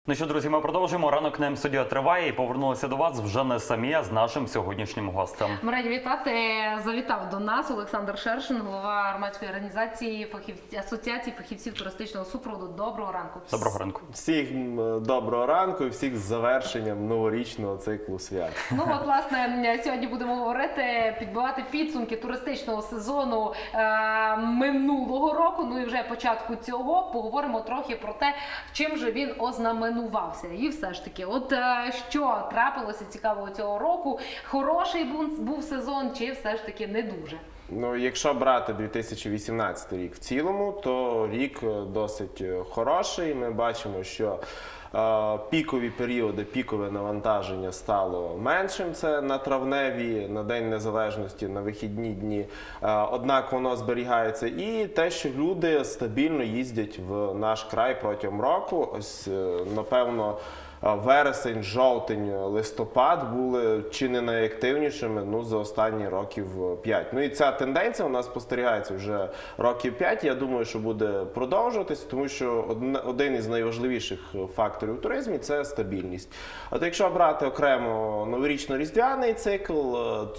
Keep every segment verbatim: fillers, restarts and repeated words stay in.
Ну що, друзі, ми продовжуємо. Ранок на М-студіо триває і повернулися до вас вже не самі, а з нашим сьогоднішнім гостем. Ми раді вітати. Завітав до нас Олександр Шершин, голова громадської організації фахів... Асоціації фахівців туристичного супроводу. Доброго ранку. Доброго ранку. Всіх доброго ранку і всих з завершенням новорічного циклу свят. Ну от, власне, сьогодні будемо говорити, підбивати підсумки туристичного сезону е минулого року, ну і вже початку цього. Поговоримо трохи про те, чим же він ознаменувався. І все ж таки, от е що трапилося цікавого цього року? Хороший був, був сезон чи все ж таки не дуже? Ну, якщо брати дві тисячі вісімнадцятий рік в цілому, то рік досить хороший. Ми бачимо, що е пікові періоди, пікове навантаження стало меншим. Це на травневі, на День Незалежності, на вихідні дні. Е однак воно зберігається. І те, що люди стабільно їздять в наш край протягом року. Ось, е напевно, вересень, жовтень, листопад були чи не найактивнішими, ну, за останні років п'ять. Ну і ця тенденція у нас спостерігається вже років п'ять. Я думаю, що буде продовжуватися, тому що один із найважливіших факторів у туризмі – це стабільність. От якщо брати окремо новорічно-різдвяний цикл,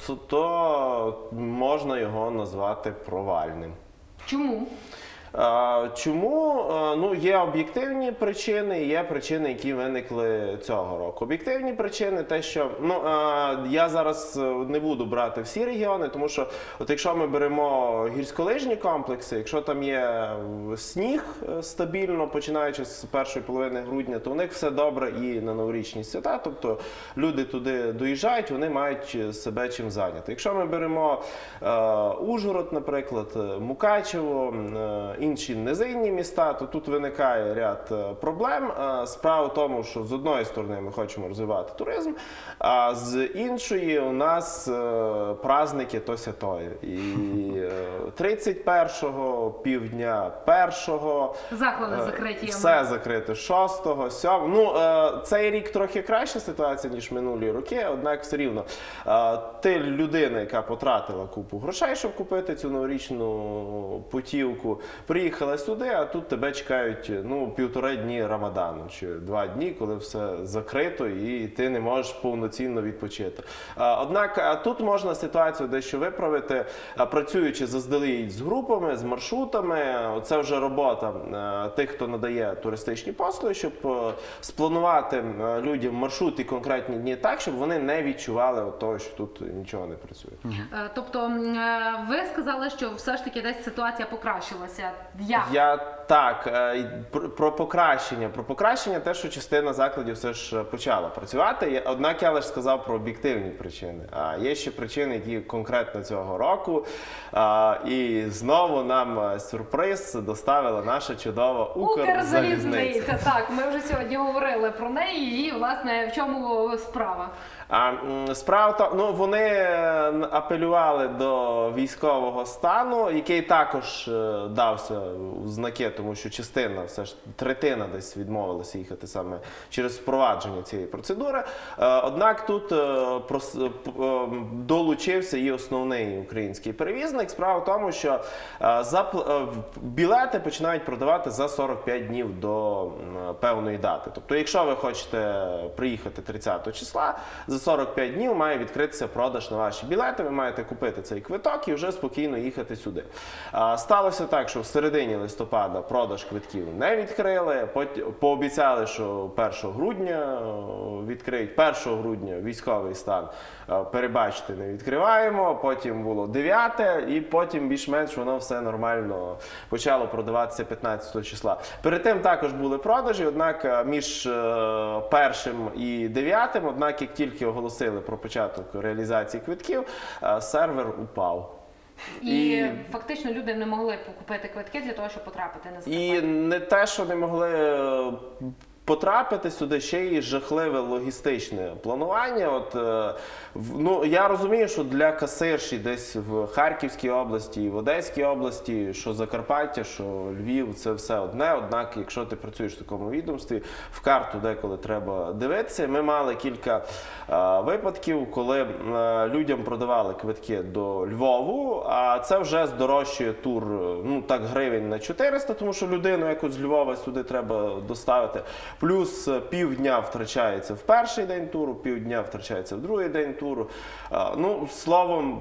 то можна його назвати провальним. Чому? Чому? Ну, є об'єктивні причини, є причини, які виникли цього року. Об'єктивні причини те, що, ну, я зараз не буду брати всі регіони, тому що, от якщо ми беремо гірськолижні комплекси, якщо там є сніг стабільно, починаючи з першої половини грудня, то у них все добре і на новорічні свята, тобто люди туди доїжджають, вони мають себе чим зайняти. Якщо ми беремо Ужгород, наприклад, Мукачево, інші низинні міста, то тут виникає ряд проблем. Справа в тому, що з одної сторони ми хочемо розвивати туризм, а з іншої у нас праздники то-сятої. І тридцять першого, півдня першого, заклади закриті. Все закрите шостого, сьомого. Ну, цей рік трохи краща ситуація, ніж минулі роки, однак все рівно. Ти людина, яка потратила купу грошей, щоб купити цю новорічну путівку, приїхала сюди, а тут тебе чекають, ну, півтори дні Рамадану, чи два дні, коли все закрито і ти не можеш повноцінно відпочити. Однак тут можна ситуацію дещо виправити, працюючи заздалегідь з групами, з маршрутами. Це вже робота тих, хто надає туристичні послуги, щоб спланувати людям маршрут і конкретні дні так, щоб вони не відчували того, що тут нічого не працює. Тобто ви сказали, що все ж таки десь ситуація покращилася. Як? Я так, про покращення. Про покращення те, що частина закладів все ж почала працювати. Однак я лише сказав про об'єктивні причини. А є ще причини, які конкретно цього року. І знову нам сюрприз доставила наша чудова Укрзалізниця. Так, ми вже сьогодні говорили про неї і, власне, в чому справа? А справа то, ну, вони апелювали до військового стану, який також дався у знаки, тому що частина, все ж третина десь відмовилася їхати саме через впровадження цієї процедури. Однак тут долучився і основний український перевізник. Справа в тому, що білети починають продавати за сорок п'ять днів до певної дати. Тобто, якщо ви хочете приїхати тридцятого числа, за сорок п'ять днів має відкритися продаж на ваші білети, ви маєте купити цей квиток і вже спокійно їхати сюди. Сталося так, що в середині листопада продаж квитків не відкрили, пообіцяли, що першого грудня відкриють, першого грудня військовий стан, перебачте, не відкриваємо, потім було дев'яте, і потім більш-менш воно все нормально почало продаватися п'ятнадцятого числа. Перед тим також були продажі, однак між першим і дев'ятим, однак як тільки оголосили про початок реалізації квитків, сервер упав. І, і фактично люди не могли купити квитки для того, щоб потрапити на Закарпаття. І не те, що не могли потрапити сюди, ще й жахливе логістичне планування. От, ну, я розумію, що для касирші десь в Харківській області і в Одеській області, що Закарпаття, що Львів, це все одне. Однак, якщо ти працюєш в такому відомстві, в карту деколи треба дивитися. Ми мали кілька а, випадків, коли а, людям продавали квитки до Львову, а це вже здорожчує тур, ну, так, гривень на чотириста, тому що людину якусь з Львова сюди треба доставити. Плюс е, півдня втрачається в перший день туру, півдня втрачається в другий день туру. Е, Ну, словом,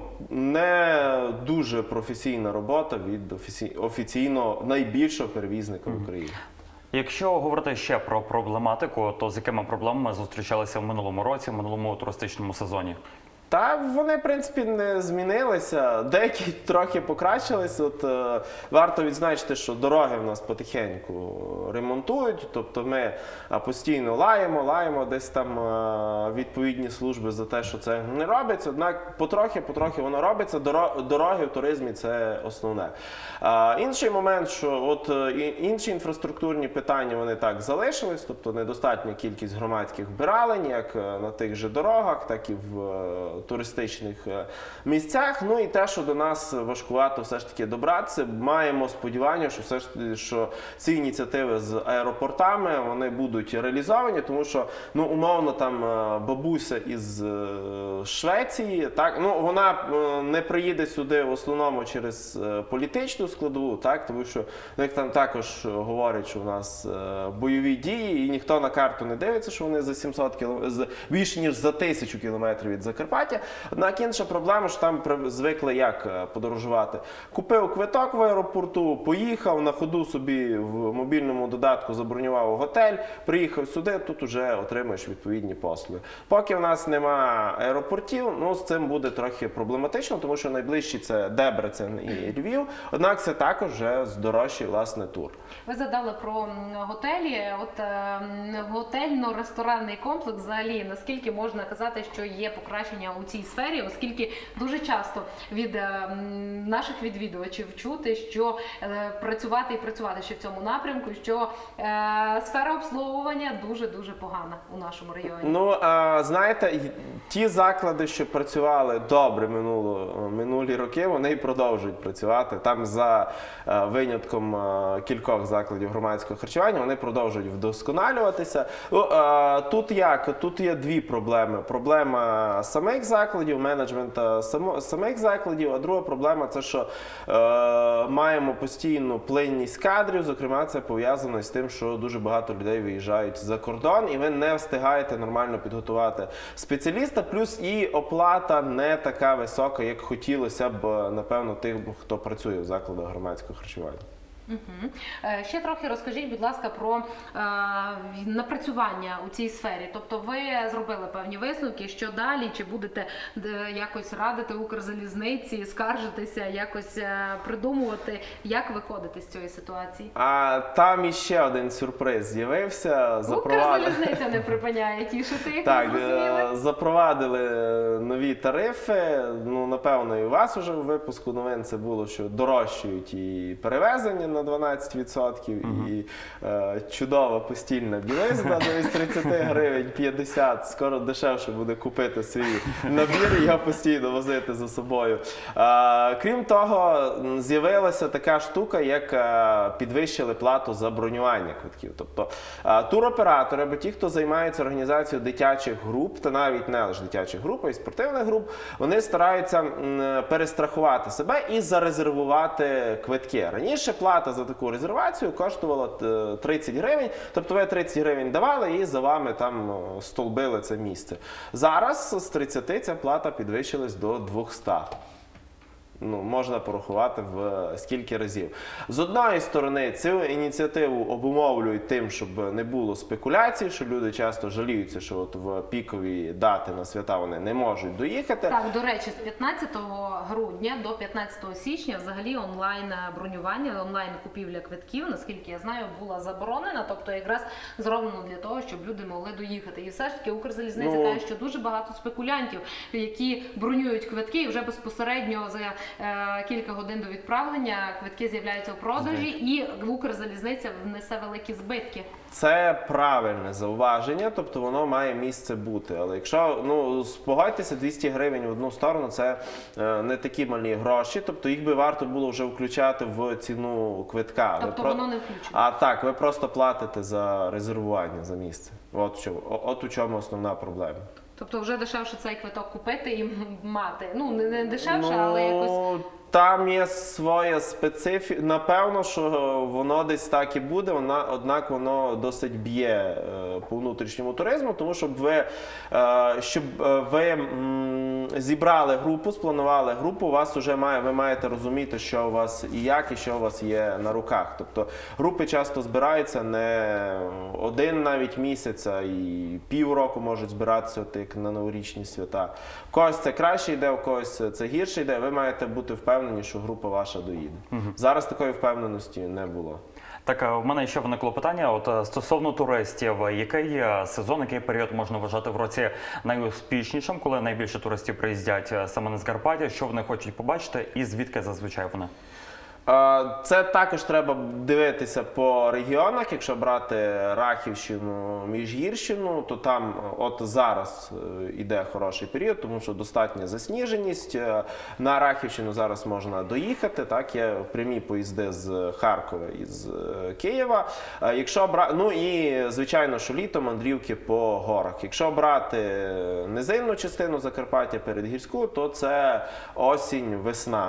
не дуже професійна робота від офіці- офіційно найбільшого перевізника в Україні. Якщо говорити ще про проблематику, то з якими проблемами зустрічалися в минулому році, в минулому туристичному сезоні? Та вони, в принципі, не змінилися. Деякі трохи покращились. От е, варто відзначити, що дороги в нас потихеньку ремонтують. Тобто ми е, постійно лаємо, лаємо десь там е, відповідні служби за те, що це не робиться. Однак потрохи, потрохи воно робиться. Доро- Дороги в туризмі це основне. Е, інший момент, що от е, і- інші інфраструктурні питання вони так залишились, тобто недостатня кількість громадських вбиралень, як е, на тих же дорогах, так і в е, туристичних е, місцях. Ну і те, що до нас важкувато все ж таки добратися. Маємо сподівання, що все ж таки, що ці ініціативи з аеропортами вони будуть реалізовані, тому що ну умовно там е, бабуся із е, Швеції, так ну вона е, не приїде сюди в основному через е, політичну складову, так тому що ну, як там також говорять, що у нас е, бойові дії, і ніхто на карту не дивиться, що вони за сімсот кілометрів, більше ніж за тисячу кілометрів від Закарпаття. Однак інша проблема, що там при- звикли як е, подорожувати. Купив квиток в аеропорту, поїхав на ходу собі в мобільному додатку, забронював готель, приїхав сюди, тут уже отримаєш відповідні послуги. Поки в нас нема аеропортів, ну з цим буде трохи проблематично, тому що найближчі це Дебрецен і Львів, однак це також вже здорожчий власне тур. Ви задали про м, готелі. От е, готельно-ресторанний комплекс взагалі, наскільки можна казати, що є покращення у цій сфері, оскільки дуже часто від е, м, наших відвідувачів чути, що е, працювати і працювати ще в цьому напрямку, що е, сфера обслуговування дуже-дуже погана у нашому районі. Ну, а, знаєте, й- ті заклади, що працювали добре минуло, минулі роки, вони і продовжують працювати. Там за е, винятком е, кількох закладів громадського харчування, вони продовжують вдосконалюватися. Ну, е, тут як? Тут є дві проблеми. Проблема самих закладів, менеджмента само- самих закладів, а друга проблема це, що е, маємо постійну плинність кадрів, зокрема це пов'язано з тим, що дуже багато людей виїжджають за кордон, і ви не встигаєте нормально підготувати спеціаліста, плюс і оплата не така висока, як хотілося б, напевно, тим, хто працює в закладах громадського харчування. Угу. Ще трохи розкажіть, будь ласка, про е, напрацювання у цій сфері. Тобто ви зробили певні висновки, що далі, чи будете де, якось радити Укрзалізниці, скаржитися, якось е, придумувати, як виходити з цієї ситуації? А там іще один сюрприз з'явився. Запровадили. Укрзалізниця не припиняє тішити, як Так, ви зрозуміли. е, запровадили нові тарифи. Ну, напевно, і у вас вже в випуску новин це було, що дорожчають і перевезення на дванадцять відсотків, і е, чудова постільна білизна замість тридцять гривень п'ятдесят. Скоро дешевше буде купити свій набір і його постійно возити за собою. Е, крім того, м, з'явилася така штука, як е, підвищили плату за бронювання квитків. Тобто е, туроператори або ті, хто займається організацією дитячих груп, та навіть не лише дитячих груп, а й спортивних груп, вони стараються м, перестрахувати себе і зарезервувати квитки. Раніше плата за таку резервацію коштувала е, тридцять гривень, тобто ви тридцять гривень давали і за вами там е, столбили це місце. Зараз з тридцяти ця плата підвищилась до двохсот. Ну, можна порахувати в скільки разів. З одної сторони, цю ініціативу обумовлюють тим, щоб не було спекуляцій, що люди часто жаліються, що от в пікові дати на свята вони не можуть доїхати. Так, до речі, з п'ятнадцятого грудня до п'ятнадцятого січня взагалі онлайн бронювання, онлайн купівля квитків, наскільки я знаю, була заборонена, тобто якраз зроблено для того, щоб люди могли доїхати. І все ж таки Укрзалізниця Ну, каже, що дуже багато спекулянтів, які бронюють квитки і вже безпосередньо за е, кілька годин до відправлення квитки з'являються у продажі, і Укрзалізниця внесе великі збитки. Це правильне зауваження, тобто воно має місце бути. Але якщо, ну, погодьтеся, двісті гривень в одну сторону – це е, не такі малі гроші, тобто їх би варто було вже включати в ціну квитка. Тобто Ви воно не включено? А так, ви просто платите за резервування, за місце. От, що, от у чому основна проблема. Тобто вже дешевше цей квиток купити і мати. Ну, не, не дешевше, але якось... Там є своя специфіка. Напевно, що воно десь так і буде, вона, однак воно досить б'є е, по внутрішньому туризму, тому щоб ви, е, щоб е, ви м, зібрали групу, спланували групу, у вас вже має, ви маєте розуміти, що у вас і як, і що у вас є на руках. Тобто групи часто збираються не один навіть місяць, а і півроку можуть збиратися, от як на новорічні свята. В когось це краще йде, у когось це гірше йде. Ви маєте бути впевнені, що група ваша доїде. Угу. Зараз такої впевненості не було. Так, в мене ще виникло питання. От стосовно туристів, який сезон, який період можна вважати в році найуспішнішим, коли найбільше туристів приїздять саме на Закарпаття, що вони хочуть побачити і звідки зазвичай вони? Це також треба дивитися по регіонах. Якщо брати Рахівщину, Міжгірщину, то там от зараз іде хороший період, тому що достатня засніженість. На Рахівщину зараз можна доїхати, так, є прямі поїзди з Харкова і з Києва. Якщо бра... Ну і, звичайно, що літом мандрівки по горах. Якщо брати низинну частину Закарпаття перед гірську, то це осінь, весна.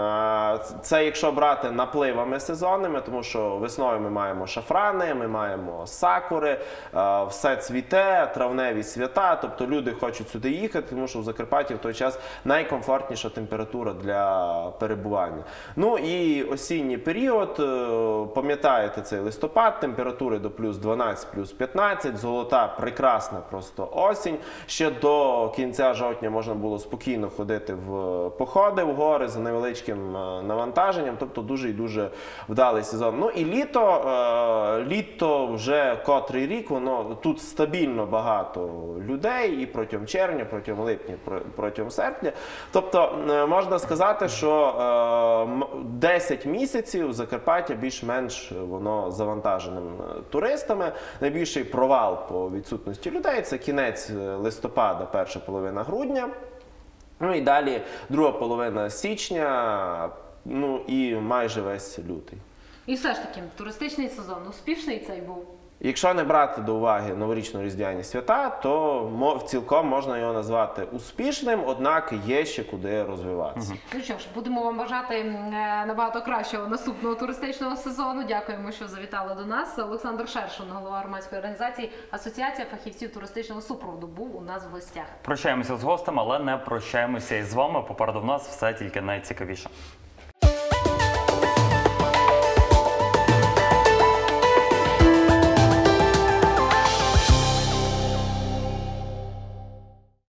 Це якщо брати брати напливами сезонними, тому що весною ми маємо шафрани, ми маємо сакури, все цвіте, травневі свята, тобто люди хочуть сюди їхати, тому що в Закарпатті в той час найкомфортніша температура для перебування. Ну і осінній період, пам'ятаєте цей листопад, температури до плюс дванадцять, плюс п'ятнадцять, золота, прекрасна просто осінь. Ще до кінця жовтня можна було спокійно ходити в походи в гори за невеличким навантаженням, тобто дуже і дуже вдалий сезон. Ну і літо, е, літо вже котрий рік, воно тут стабільно багато людей і протягом червня, протягом липня, протягом серпня. Тобто е, можна сказати, що е, десять місяців Закарпаття більш-менш воно завантаженим туристами. Найбільший провал по відсутності людей – це кінець листопада, перша половина грудня. Ну і далі друга половина січня, ну і майже весь лютий. І все ж таки, туристичний сезон успішний цей був? Якщо не брати до уваги новорічно-різдвяні свята, то цілком можна його назвати успішним, однак є ще куди розвиватися. Угу. Ну що ж, будемо вам бажати набагато кращого наступного туристичного сезону. Дякуємо, що завітали до нас. Олександр Шершун, голова громадської організації Асоціація фахівців туристичного супроводу, був у нас в гостях. Прощаємося з гостем, але не прощаємося із вами. Попереду в нас все тільки найцікавіше.